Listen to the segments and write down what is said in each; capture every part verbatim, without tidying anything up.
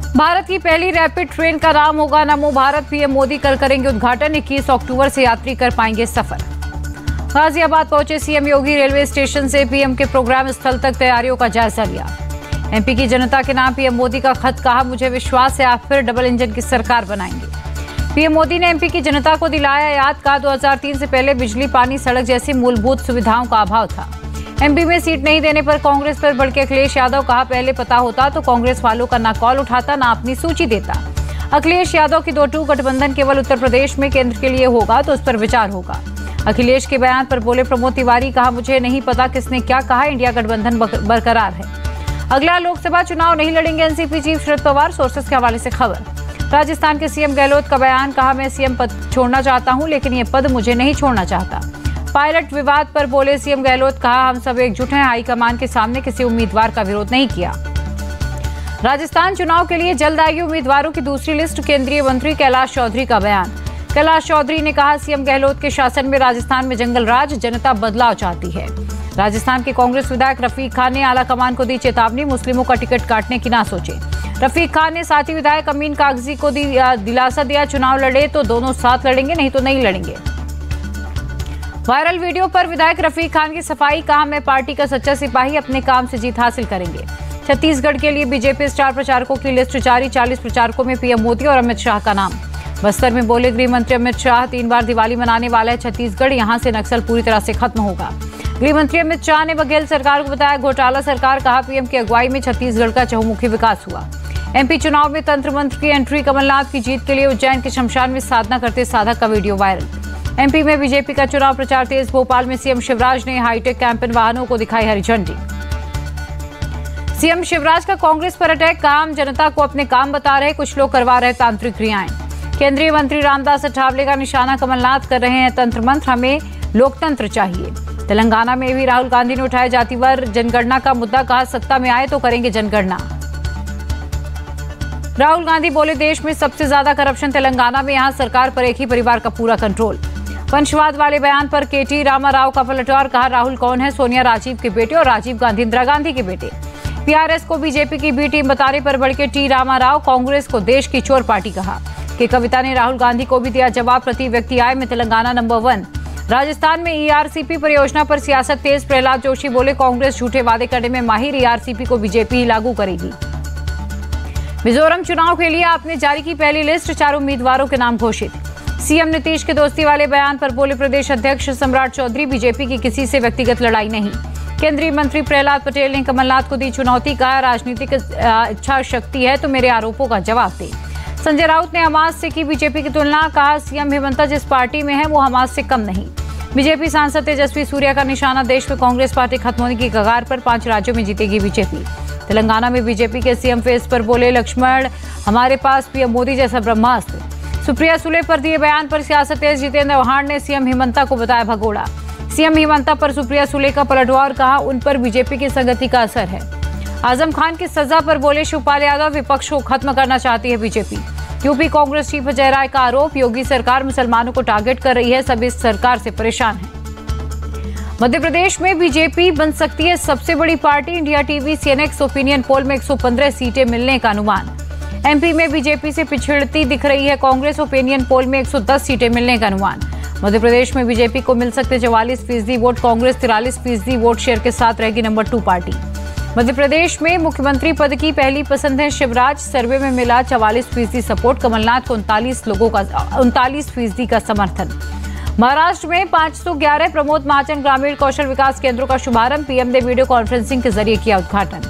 भारत की पहली rapid train का नाम होगा नमो भारत। पीएम मोदी कल करेंगे उद्घाटन। इक्कीस अक्टूबर से यात्री कर पाएंगे सफर। गाजियाबाद पहुंचे सीएम योगी। रेलवे स्टेशन से पीएम के प्रोग्राम स्थल तक तैयारियों का जायजा लिया। एमपी की जनता के नाम पीएम मोदी का खत। कहा, मुझे विश्वास है आप फिर डबल इंजन की सरकार बनाएंगे। पीएम मोदी ने एमपी की जनता को दिलाया याद। कहा, दो हज़ार तीन से पहले बिजली, पानी, सड़क जैसी मूलभूत सुविधाओं का अभाव था। एमपी में सीट नहीं देने पर कांग्रेस पर भड़के अखिलेश यादव। कहा, पहले पता होता तो कांग्रेस वालों का ना कॉल उठाता ना अपनी सूची देता। अखिलेश यादव की दो टू गठबंधन केवल उत्तर प्रदेश में केंद्र के लिए होगा तो उस पर विचार होगा। अखिलेश के बयान पर बोले प्रमोद तिवारी। कहा, मुझे नहीं पता किसने क्या कहा, इंडिया गठबंधन बरकरार है। अगला लोकसभा चुनाव नहीं लड़ेंगे NCP chief Sharad Pawar. Sources के हवाले से खबर। राजस्थान के सीएम गहलोत का बयान। कहा, मैं सीएम पद छोड़ना चाहता हूं लेकिन ये पद मुझे नहीं छोड़ना चाहता। पायलट विवाद पर बोले सीएम गहलोत। कहा, हम सब एकजुट हैं, हाईकमान के सामने किसी उम्मीदवार का विरोध नहीं किया। राजस्थान चुनाव के लिए जल्द आएगी उम्मीदवारों की दूसरी लिस्ट। केंद्रीय मंत्री कैलाश चौधरी का बयान। कैलाश चौधरी ने कहा, सीएम गहलोत के शासन में राजस्थान में जंगल राज, जनता बदलाव चाहती है। राजस्थान के कांग्रेस विधायक रफीक खान ने आला कमान को दी चेतावनी। मुस्लिमों का टिकट काटने की ना सोचे। रफीक खान ने साथी विधायक अमीन कागजी को दी दिलासा दिया, चुनाव लड़े तो दोनों साथ लड़ेंगे, नहीं तो नहीं लड़ेंगे। वायरल वीडियो पर विधायक रफीक खान की सफाई। कहा, मैं पार्टी का सच्चा सिपाही, अपने काम से जीत हासिल करेंगे। छत्तीसगढ़ के लिए बीजेपी स्टार प्रचारकों की लिस्ट जारी। चालीस प्रचारकों में पीएम मोदी और अमित शाह का नाम। बस्तर में बोले गृह मंत्री अमित शाह। तीन बार दिवाली मनाने वाला है छत्तीसगढ़, यहां से नक्सल पूरी तरह से खत्म होगा। गृह मंत्री अमित शाह ने बघेल सरकार को बताया घोटाला सरकार। कहा, पीएम की अगुवाई में छत्तीसगढ़ का चहुमुखी विकास हुआ। एमपी चुनाव में तंत्र मंत्र की एंट्री। कमलनाथ की जीत के लिए उज्जैन के शमशान में साधना करते साधक का वीडियो वायरल। एमपी में बीजेपी का चुनाव प्रचार तेज। भोपाल में सीएम शिवराज ने हाईटेक कैंपेन वाहनों को दिखाई हरी झंडी। सीएम शिवराज का कांग्रेस पर अटैक। काम जनता को अपने काम बता रहे, कुछ लोग करवा रहे तांत्रिक क्रियाएं। केंद्रीय मंत्री रामदास अठावले का निशाना। कमलनाथ कर रहे हैं तंत्र मंत्र, हमें लोकतंत्र चाहिए। तेलंगाना में भी राहुल गांधी ने उठाया जातिवार जनगणना का मुद्दा। कहा, सत्ता में आए तो करेंगे जनगणना। राहुल गांधी बोले, देश में सबसे ज्यादा करप्शन तेलंगाना में, यहां सरकार पर एक ही परिवार का पूरा कंट्रोल। वंशवाद वाले बयान पर केटी रामाराव का पलटवार। कहा, राहुल कौन है, सोनिया राजीव के बेटे और राजीव गांधी इंदिरा गांधी के बेटे। पीआरएस को बीजेपी की बी टीम बताने पर भड़के टी रामाराव। कांग्रेस को देश की चोर पार्टी कहा। के कविता ने राहुल गांधी को भी दिया जवाब। प्रति व्यक्ति आय में तेलंगाना नंबर वन। राजस्थान में ईआरसीपी परियोजना पर सियासत तेज। प्रहलाद जोशी बोले, कांग्रेस झूठे वादे करने में माहिर, ईआरसीपी को बीजेपी ही लागू करेगी। मिजोरम चुनाव के लिए आपने जारी की पहली लिस्ट। चार उम्मीदवारों के नाम घोषित। सीएम नीतीश के दोस्ती वाले बयान पर बोले प्रदेश अध्यक्ष सम्राट चौधरी, बीजेपी की किसी से व्यक्तिगत लड़ाई नहीं। केंद्रीय मंत्री प्रहलाद पटेल ने कमलनाथ को दी चुनौती। कहा, राजनीतिक इच्छा शक्ति है तो मेरे आरोपों का जवाब दे। संजय राउत ने हमास से की बीजेपी की तुलना। कहा, सीएम हेमंत जिस पार्टी में है वो हमास से कम नहीं। बीजेपी सांसद तेजस्वी सूर्या का निशाना। देश में कांग्रेस पार्टी खत्म होने की कगार पर, पांच राज्यों में जीतेगी बीजेपी। तेलंगाना में बीजेपी के सीएम फेस पर बोले लक्ष्मण, हमारे पास पीएम मोदी जैसा ब्रह्मास्त्र। सुप्रिया सुले पर दिए बयान पर सियासत तेज। जितेंद्र आव्हाड ने सीएम हेमंता को बताया भगोड़ा। सीएम हेमंता पर सुप्रिया सुले का पलटवार। कहा, उन पर बीजेपी की संगति का असर है। आजम खान की सजा पर बोले शिवपाल यादव, विपक्ष को खत्म करना चाहती है BJP. UP Congress chief Ajay Rai का आरोप। योगी सरकार मुसलमानों को टारगेट कर रही है, सब इस सरकार से परेशान हैं। मध्य प्रदेश में बीजेपी बन सकती है सबसे बड़ी party. India TV CNX opinion poll में एक सौ पंद्रह सीटें मिलने का अनुमान। एमपी में बीजेपी से पिछड़ती दिख रही है कांग्रेस। ओपिनियन पोल में एक सौ दस सीटें मिलने का अनुमान। मध्य प्रदेश में बीजेपी को मिल सकते चवालीस फीसदी वोट। कांग्रेस तिरालीस फीसदी वोट शेयर के साथ रहेगी number two party. Madhya Pradesh में मुख्यमंत्री पद की पहली पसंद है शिवराज। सर्वे में मिला चवालीस फीसदी सपोर्ट। कमलनाथ को उनतालीस लोगों का उनतालीस फीसदी का समर्थन। महाराष्ट्र में पांच सौ ग्यारह प्रमोद महाजन ग्रामीण कौशल विकास केंद्रों का शुभारंभ। पीएम ने वीडियो कॉन्फ्रेंसिंग के जरिए किया उद्घाटन।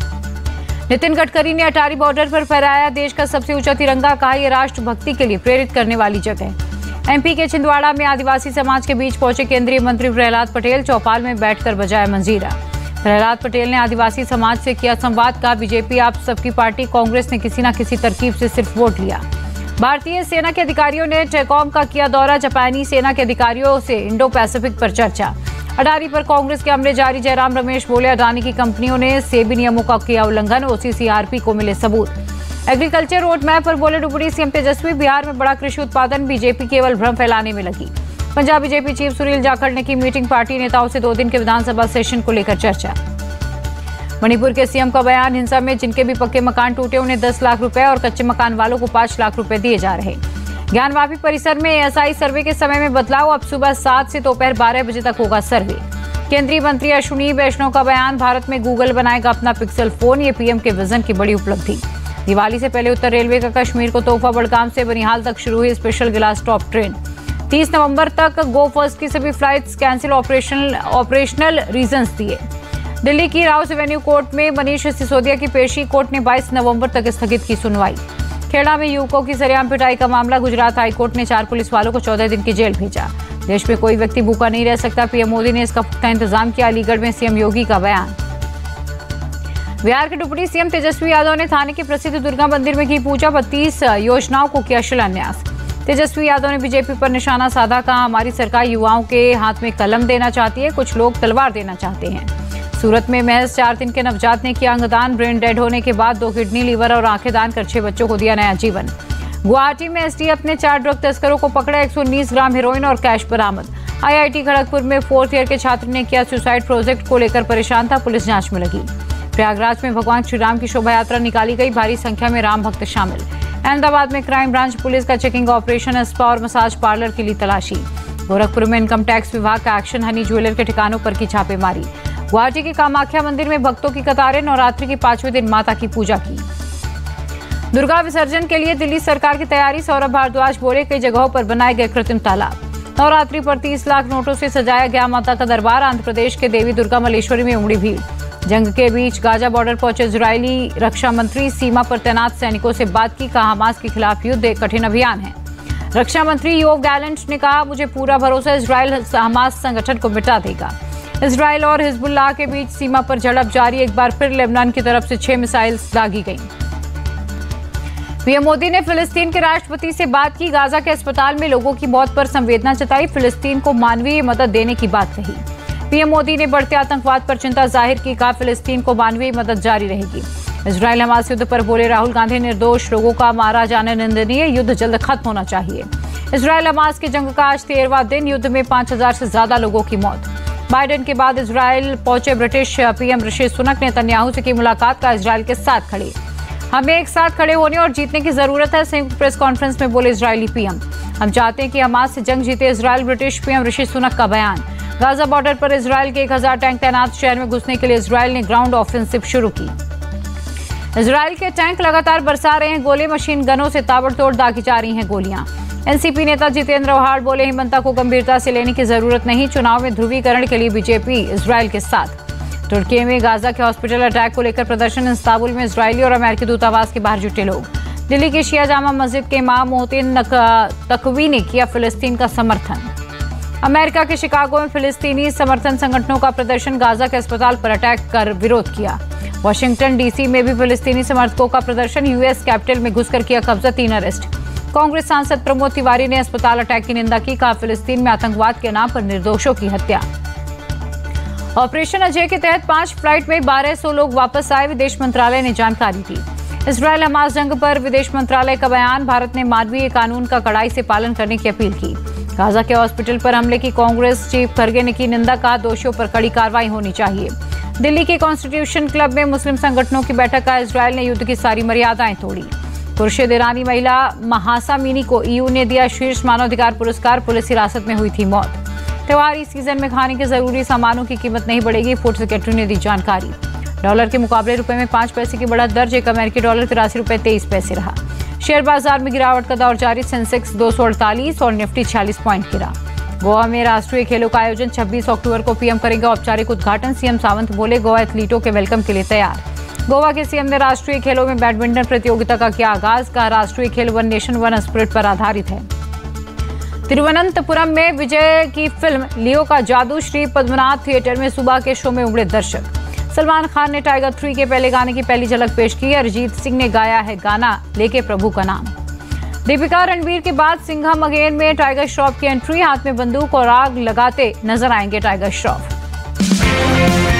नितिन गडकरी ने अटारी बॉर्डर पर फहराया देश का सबसे ऊंचा तिरंगा। कहा, यह राष्ट्रभक्ति के लिए प्रेरित करने वाली जगह। एमपी के छिंदवाड़ा में आदिवासी समाज के बीच पहुंचे केंद्रीय मंत्री प्रहलाद पटेल। चौपाल में बैठकर बजाया मंजीरा। प्रहलाद पटेल ने आदिवासी समाज से किया संवाद। कहा, बीजेपी आप सबकी पार्टी, कांग्रेस ने किसी न किसी तरकीब से सिर्फ वोट लिया। भारतीय सेना के अधिकारियों ने टेकॉम का किया दौरा। जापानी सेना के अधिकारियों से इंडो पैसिफिक पर चर्चा। अडानी पर कांग्रेस के हमले जारी। जयराम रमेश बोले, अडानी की कंपनियों ने सेबी नियमों का किया उल्लंघन। ओसीसीआरपी को मिले सबूत। एग्रीकल्चर रोड मैप पर बोले डुबुरी सीएम तेजस्वी, बिहार में बड़ा कृषि उत्पादन। बीजेपी केवल भ्रम फैलाने में लगी। पंजाब बीजेपी चीफ सुनील जाखड़ ने की मीटिंग। पार्टी नेताओं से दो दिन के विधानसभा सेशन को लेकर चर्चा। मणिपुर के सीएम का बयान, हिंसा में जिनके भी पक्के मकान टूटे उन्हें दस लाख रुपए और कच्चे मकान वालों को पांच लाख रुपए दिए जा रहे। ज्ञानवापी परिसर में एएसआई सर्वे के समय में बदलाव, अब सुबह सात से दोपहर बारह बजे तक होगा सर्वे। केंद्रीय मंत्री अश्विनी वैष्णव का बयान, भारत में गूगल बनाएगा अपना पिक्सल फोन, ये पीएम के विजन की बड़ी उपलब्धि। दिवाली से पहले उत्तर रेलवे का कश्मीर को तोहफा, बड़गाम से बनिहाल तक शुरू हुई स्पेशल गिलास टॉप ट्रेन। तीस नवंबर तक गो फर्स्ट की सभी flights cancel, operational operational reasons दिए। दिल्ली की राउस एवेन्यू कोर्ट में मनीष सिसोदिया की पेशी, कोर्ट ने बाईस नवंबर तक स्थगित की सुनवाई। खेड़ा में युवकों की सरेआम पिटाई का मामला, गुजरात हाईकोर्ट ने चार पुलिस वालों को चौदह दिन की जेल भेजा। देश में कोई व्यक्ति भूखा नहीं रह सकता, पीएम मोदी ने इसका पुख्ता इंतजाम किया। अलीगढ़ में सीएम योगी का बयान। बिहार के डिप्टी सीएम तेजस्वी यादव ने थाने के प्रसिद्ध दुर्गा मंदिर में की पूजा, बत्तीस योजनाओं को किया शिलान्यास। तेजस्वी यादव ने बीजेपी पर निशाना साधा, कहा हमारी सरकार युवाओं के हाथ में कलम देना चाहती है, कुछ लोग तलवार देना चाहते हैं। सूरत में महज चार दिन के नवजात ने किया अंगदान, ब्रेन डेड होने के बाद दो किडनी, लीवर और आंखें दान कर छह बच्चों को दिया नया जीवन। गुवाहाटी में एसटीएफ ने चार ड्रग तस्करों को पकड़ा, एक सौ उन्नीस ग्राम हेरोइन और कैश बरामद। आईआईटी खड़गपुर में फोर्थ ईयर के छात्र ने किया सुसाइड, प्रोजेक्ट को लेकर परेशान था, पुलिस जांच में लगी। प्रयागराज में भगवान श्री राम की शोभा यात्रा निकाली गई, भारी संख्या में राम भक्त शामिल। अहमदाबाद में क्राइम ब्रांच पुलिस का चेकिंग ऑपरेशन, स्पा और मसाज पार्लर के लिए तलाशी। गोरखपुर में इनकम टैक्स विभाग का एक्शन, हनी ज्वेलर के ठिकानों पर की छापेमारी। गुवाहाटी के कामाख्या मंदिर में भक्तों की कतारें, नवरात्रि के पांचवें दिन माता की पूजा की। दुर्गा विसर्जन के लिए दिल्ली सरकार की तैयारी, सौरभ भारद्वाज बोले कई जगहों पर बनाए गए कृत्रिम तालाब। नवरात्रि पर तीस लाख नोटों से सजाया गया माता का दरबार, आंध्र प्रदेश के देवी दुर्गा मलेश्वरी में उमड़ी भीड़। जंग के बीच गाजा बॉर्डर पहुंचे इजरायली रक्षा मंत्री, सीमा पर तैनात सैनिकों से बात की, कहा हमास के खिलाफ युद्ध एक कठिन अभियान है। रक्षा मंत्री योव गैलेंट ने कहा मुझे पूरा भरोसा, इजरायल हमास संगठन को मिटा देगा। इजरायल और हिजबुल्लाह के बीच सीमा पर झड़प जारी, एक बार फिर लेबनान की तरफ से छह मिसाइल दागी गईं। पीएम मोदी ने फिलिस्तीन के राष्ट्रपति से बात की, गाजा के अस्पताल में लोगों की मौत पर संवेदना जताई, फिलिस्तीन को मानवीय मदद देने की बात कही। पीएम मोदी ने बढ़ते आतंकवाद पर चिंता जाहिर की, कहा फिलिस्तीन को मानवीय मदद जारी रहेगी। इजरायल हमास युद्ध पर बोले राहुल गांधी, निर्दोष लोगों का मारा जाना निंदनीय, युद्ध जल्द खत्म होना चाहिए। इजरायल हमास की जंग का आज तेरहवां दिन, युद्ध में पांच हजार से ज्यादा लोगों की मौत। बाइडेन के बाद इजरायल पहुंचे ब्रिटिश पीएम ऋषि सुनक ने नेतन्याहू से की मुलाकात, का इजरायल के साथ खड़े हमें एक साथ खड़े होने और जीतने की जरूरत है, संयुक्त प्रेस कॉन्फ्रेंस में बोले इजरायली पीएम। हम चाहते हैं कि हमास से जंग जीते Israel, British PM Rishi Sunak का बयान। गाजा बॉर्डर पर इजरायल के एक हजार टैंक तैनात, शहर में घुसने के लिए इजरायल ने ग्राउंड ऑफेंसिव शुरू की। इजरायल के टैंक लगातार बरसा रहे हैं गोले, मशीन गनों से ताबड़तोड़ दागी जा रही हैं गोलियां। एनसीपी नेता जितेंद्र आव्हाड बोले हिमंता को गंभीरता से लेने की जरूरत नहीं, चुनाव में ध्रुवीकरण के लिए बीजेपी इजरायल के साथ। तुर्की में गाजा के हॉस्पिटल अटैक को लेकर प्रदर्शन, इस्तांबुल में इजरायली और अमेरिकी दूतावास के बाहर जुटे लोग। दिल्ली की शिया जामा मस्जिद के इमाम मोहसिन तकवी ने किया फिलिस्तीन का समर्थन। अमेरिका के शिकागो में फिलिस्तीनी समर्थन संगठनों का प्रदर्शन, गाजा के अस्पताल पर अटैक कर विरोध किया। वाशिंगटन डीसी में भी फिलिस्तीनी समर्थकों का प्रदर्शन, यूएस कैपिटल में घुसकर किया कब्जा, तीन अरेस्ट। कांग्रेस सांसद प्रमोद तिवारी ने अस्पताल अटैक की निंदा की, कहा फिलिस्तीन में आतंकवाद के नाम पर निर्दोषों की हत्या। ऑपरेशन अजय के तहत पांच फ्लाइट में बारह सौ लोग वापस आए, विदेश मंत्रालय ने जानकारी दी। इजरायल हमास जंग पर विदेश मंत्रालय का बयान, भारत ने मानवीय कानून का कड़ाई से पालन करने की अपील की। गाजा के हॉस्पिटल पर हमले की कांग्रेस चीफ खरगे ने की निंदा, कहा दोषियों पर कड़ी कार्रवाई होनी चाहिए। दिल्ली के कॉन्स्टिट्यूशन क्लब में मुस्लिम संगठनों की बैठक, का इजरायल ने युद्ध की सारी मर्यादाएं तोड़ी। खुर्शीद ईरानी महिला महासा मीनी को ईयू ने दिया शीर्ष मानवाधिकार पुरस्कार, पुलिस हिरासत में हुई थी मौत। त्योहारी सीजन में खाने के जरूरी सामानों की कीमत नहीं बढ़ेगी, फूड सेक्रेटरी ने दी जानकारी। डॉलर के मुकाबले रुपए में पांच पैसे की बढ़त दर्ज, एक अमेरिकी डॉलर तिरासी रुपए तेईस पैसे रहा। शेयर बाजार में गिरावट का दौर जारी, सेंसेक्स दो सौ अड़तालीस और निफ्टी छियालीस पॉइंट गिरा। गोवा में राष्ट्रीय खेलों का आयोजन छब्बीस अक्टूबर को पीएम करेंगे औपचारिक उद्घाटन, सीएम सावंत बोले गोवा एथलीटों के वेलकम के लिए तैयार। गोवा के सीएम ने राष्ट्रीय खेलों में बैडमिंटन प्रतियोगिता का किया आगाज, का राष्ट्रीय खेल वन नेशन वन स्पिरिट पर आधारित है। तिरुवनंतपुरम में विजय की फिल्म लियो का जादू, श्री पद्मनाथ थिएटर में सुबह के शो में उमड़े दर्शक। सलमान खान ने टाइगर थ्री के पहले गाने की पहली झलक पेश की, अरिजीत सिंह ने गाया है गाना लेके प्रभु का नाम। दीपिका रणबीर के बाद सिंघम अगेन में टाइगर श्रॉफ की एंट्री, हाथ में बंदूक और आग लगाते नजर आएंगे टाइगर श्रॉफ।